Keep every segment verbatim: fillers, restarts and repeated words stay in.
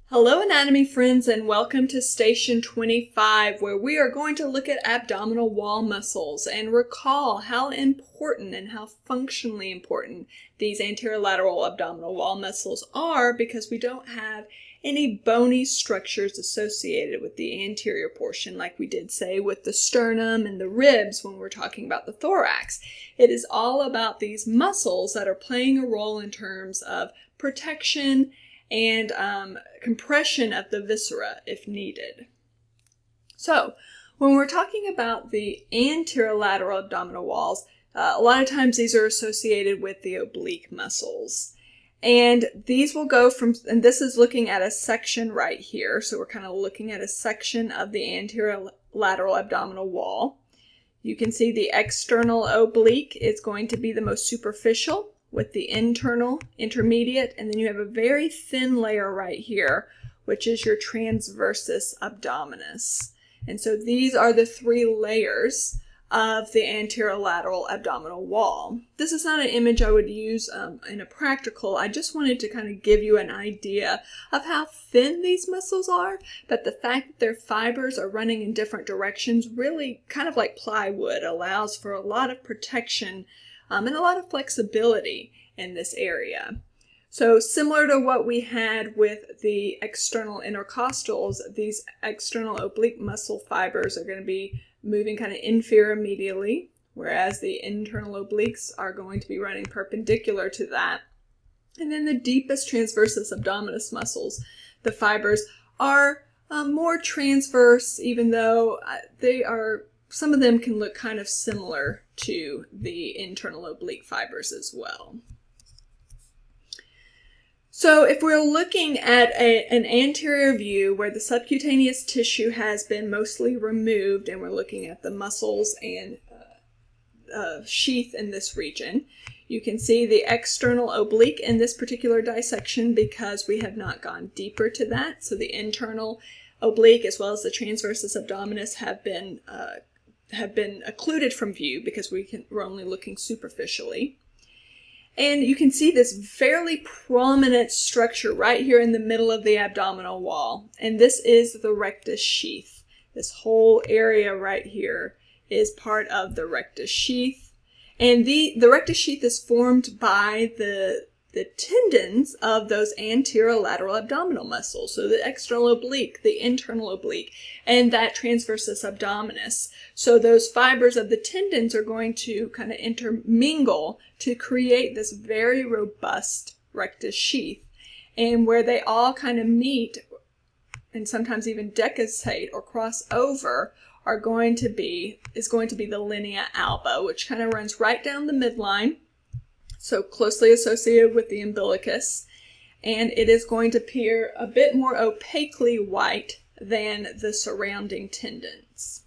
Hello anatomy friends, and welcome to station twenty-five, where we are going to look at abdominal wall muscles and recall how important and how functionally important these anterolateral abdominal wall muscles are, because we don't have any bony structures associated with the anterior portion like we did say with the sternum and the ribs when we're talking about the thorax. It is all about these muscles that are playing a role in terms of protection and um, compression of the viscera if needed. So when we're talking about the anterolateral abdominal walls, uh, a lot of times these are associated with the oblique muscles. And these will go from, and this is looking at a section right here, so we're kind of looking at a section of the anterolateral abdominal wall. You can see the external oblique is going to be the most superficial, with the internal, intermediate, and then you have a very thin layer right here, which is your transversus abdominis. And so these are the three layers of the anterolateral abdominal wall. This is not an image I would use um, in a practical. I just wanted to kind of give you an idea of how thin these muscles are, but the fact that their fibers are running in different directions, really kind of like plywood, allows for a lot of protection Um, and a lot of flexibility in this area. So similar to what we had with the external intercostals, these external oblique muscle fibers are going to be moving kind of inferior medially, whereas the internal obliques are going to be running perpendicular to that. And then the deepest transversus abdominis muscles, the fibers are um, more transverse, even though they are some of them can look kind of similar to the internal oblique fibers as well. So if we're looking at a, an anterior view where the subcutaneous tissue has been mostly removed, and we're looking at the muscles and uh, uh, sheath in this region, you can see the external oblique in this particular dissection because we have not gone deeper to that. So the internal oblique as well as the transversus abdominis have been uh, have been occluded from view because we can, we're only looking superficially. And you can see this fairly prominent structure right here in the middle of the abdominal wall. And this is the rectus sheath. This whole area right here is part of the rectus sheath. And the, the rectus sheath is formed by the the tendons of those anterolateral abdominal muscles. So the external oblique, the internal oblique, and that transversus abdominis. So those fibers of the tendons are going to kind of intermingle to create this very robust rectus sheath. And where they all kind of meet, and sometimes even decussate or cross over, are going to be, is going to be the linea alba, which kind of runs right down the midline, so closely associated with the umbilicus, and it is going to appear a bit more opaquely white than the surrounding tendons.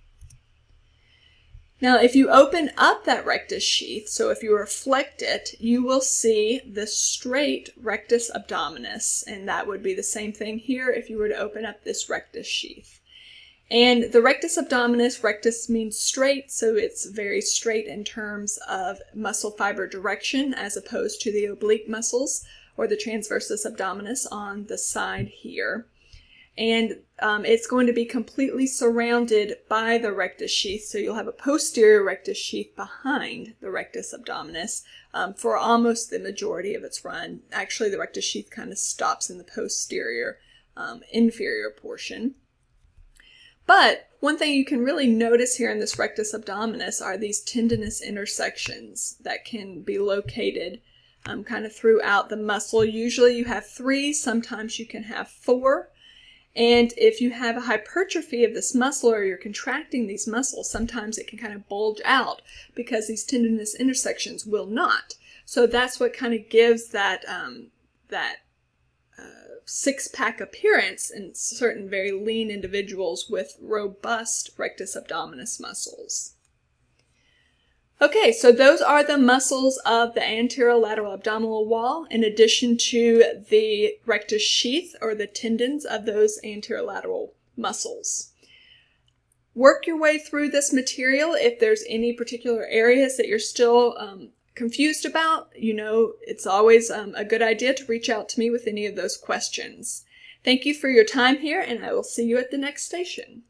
Now, if you open up that rectus sheath, so if you reflect it, you will see the straight rectus abdominis, and that would be the same thing here if you were to open up this rectus sheath. And the rectus abdominis, rectus means straight, so it's very straight in terms of muscle fiber direction as opposed to the oblique muscles or the transversus abdominis on the side here. And um, it's going to be completely surrounded by the rectus sheath, so you'll have a posterior rectus sheath behind the rectus abdominis um, for almost the majority of its run. Actually, the rectus sheath kind of stops in the posterior um, inferior portion. But one thing you can really notice here in this rectus abdominis are these tendinous intersections that can be located um, kind of throughout the muscle. Usually you have three, sometimes you can have four. And if you have a hypertrophy of this muscle or you're contracting these muscles, sometimes it can kind of bulge out because these tendinous intersections will not. So that's what kind of gives that, um, that six-pack appearance in certain very lean individuals with robust rectus abdominis muscles. Okay, so those are the muscles of the anterolateral abdominal wall, in addition to the rectus sheath or the tendons of those anterolateral muscles. Work your way through this material. If there's any particular areas that you're still um, confused about, you know, it's always um, a good idea to reach out to me with any of those questions. Thank you for your time here, and I will see you at the next station.